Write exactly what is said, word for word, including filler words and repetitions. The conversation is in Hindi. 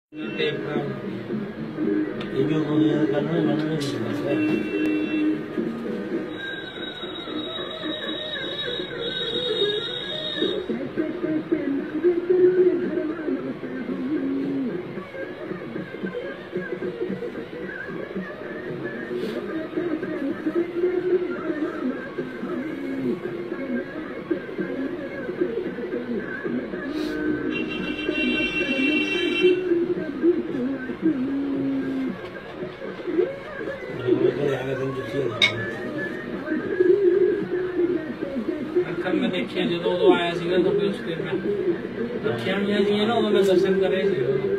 ये जो करना है बनाने की बात है। अखर में देखिए जो तो आया सीगा तो फिर उसके में दर्शन में दिए ना उन्होंने दर्शन करे।